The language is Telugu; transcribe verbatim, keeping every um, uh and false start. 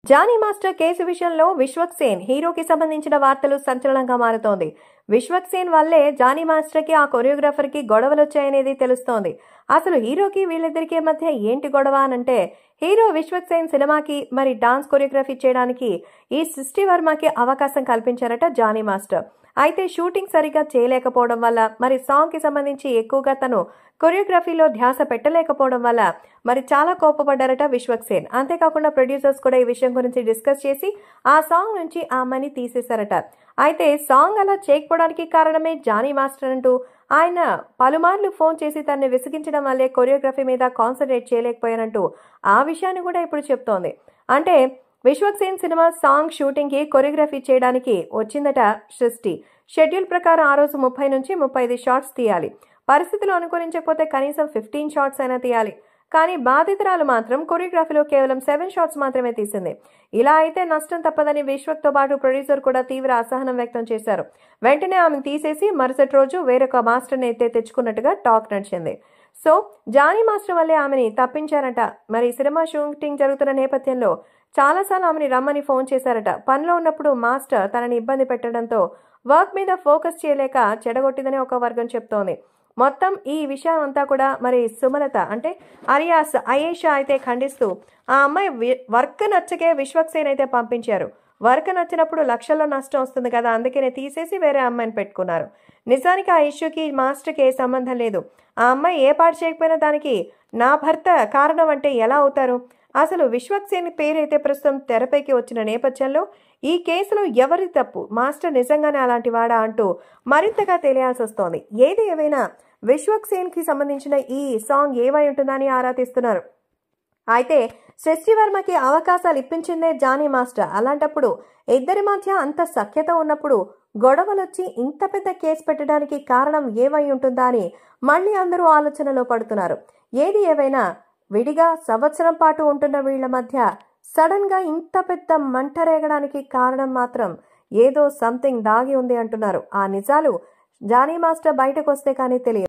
జానీ మాస్టర్ కేసు విషయంలో విశ్వక్సేన్ హీరోకి సంబంధించిన వార్తలు సంచలనంగా మారుతోంది. విశ్వక్సేన్ వల్లే జానీ మాస్టర్ కి ఆ కొరియోగ్రాఫర్ కి గొడవలొచ్చాయనేది తెలుస్తోంది. అసలు హీరోకి వీళ్ళిద్దరికి మధ్య ఏంటి గొడవ అనంటే, హీరో విశ్వక్సేన్ సినిమాకి మరి డాన్స్ కొరియోగ్రఫీ చేయడానికి ఈ సృష్టి వర్మకి అవకాశం కల్పించారట జానీ మాస్టర్. అయితే షూటింగ్ సరిగా చేయలేకపోవడం వల్ల, మరి సాంగ్ కి సంబంధించి ఎక్కువగా తను కొరియోగ్రఫీలో ధ్యాస పెట్టలేకపోవడం వల్ల మరి చాలా కోపపడ్డారట విశ్వక్సేన్. అంతేకాకుండా ప్రొడ్యూసర్స్ కూడా ఈ విషయం గురించి డిస్కస్ చేసి ఆ సాంగ్ నుంచి ఆ అమ్మాయిని తీసేశారట. అయితే సాంగ్ అలా చేయకపోవడానికి కారణమే జానీ మాస్టర్ అంటూ ఆయన పలుమార్లు ఫోన్ చేసి తనని విసిగించడం వల్లే కొరియోగ్రఫీ మీద కాన్సన్ట్రేట్ చేయలేకపోయానంటూ ఆ విషయాన్ని కూడా ఇప్పుడు చెప్తోంది. అంటే విశ్వక్సేన్ సినిమా సాంగ్ షూటింగ్ కి కొరియోగ్రఫీ చేయడానికి వచ్చిందట సృష్టి. షెడ్యూల్ ప్రకారం ఆ రోజు ముప్పై నుంచి ముప్పై ఐదు షాట్స్ తీయాలి. పరిస్థితులు అనుకూలించకపోతే కనీసం ఫిఫ్టీన్ షాట్స్ అయినా తీయాలి. కానీ బాధితురాలు మాత్రం కొరియోగ్రఫీలో కేవలం సెవెన్ షాట్స్ మాత్రమే తీసింది. ఇలా అయితే నష్టం తప్పదని విశ్వక్తో పాటు ప్రొడ్యూసర్ కూడా తీవ్ర అసహనం వ్యక్తం చేశారు. వెంటనే ఆమెను తీసేసి మరుసటి రోజు వేరొక మాస్టర్ని అయితే తెచ్చుకున్నట్టుగా టాక్ నడిచింది. సో జానీ మాస్టర్ వల్లే ఆమెని తప్పించారట. మరి సినిమా షూటింగ్ జరుగుతున్న నేపథ్యంలో చాలాసార్లు ఆమెని రమ్మని ఫోన్ చేశారట. పనిలో ఉన్నప్పుడు మాస్టర్ తనని ఇబ్బంది పెట్టడంతో వర్క్ మీద ఫోకస్ చేయలేక చెడగొట్టిందని ఒక వర్గం చెప్తోంది. మొత్తం ఈ విషయం అంతా కూడా మరి సుమలత అంటే అలియాస్ అయేషా అయితే ఖండిస్తూ ఆ అమ్మాయి వర్క్ నచ్చకే విశ్వక్సేన్ అయితే పంపించారు. వర్క్ నచ్చినప్పుడు లక్షల్లో నష్టం వస్తుంది కదా, అందుకనే తీసేసి వేరే అమ్మాయిని పెట్టుకున్నారు. నిజానికి ఆ ఇష్యూకి మాస్టర్కి ఏ సంబంధం లేదు. ఆ అమ్మాయి ఏ పాటు చేయకపోయినా దానికి నా భర్త కారణం అంటే ఎలా అవుతారు? అసలు విశ్వక్సేన్ పేరైతే ప్రస్తుతం తెరపైకి వచ్చిన నేపథ్యంలో ఈ కేసులో ఎవరి తప్పు? మాస్టర్ నిజంగానే అలాంటి వాడా అంటూ మరింతగా తెలియాల్సి వస్తోంది. ఏది ఏవైనా విశ్వక్సేన్ కి సంబంధించిన ఈ సాంగ్ ఏమై ఉంటుందని ఆరా తీస్తున్నారు. అయితే సృష్టి వర్మకి అవకాశాలు ఇప్పించిందే జానీ మాస్టర్. అలాంటప్పుడు ఇద్దరి మధ్య అంత సఖ్యత ఉన్నప్పుడు గొడవలొచ్చి ఇంత పెద్ద కేసు పెట్టడానికి కారణం ఏమై ఉంటుందా అని మళ్ళీ అందరూ ఆలోచనలో పడుతున్నారు. ఏది ఏవైనా విడిగా సంవత్సరం పాటు ఉంటున్న వీళ్ల మధ్య సడన్ గా ఇంత పెద్ద మంట రేగడానికి కారణం మాత్రం ఏదో సంథింగ్ దాగి ఉంది అంటున్నారు. ఆ నిజాలు జానీ మాస్టర్ బయటకు వస్తే కానీ తెలియదు.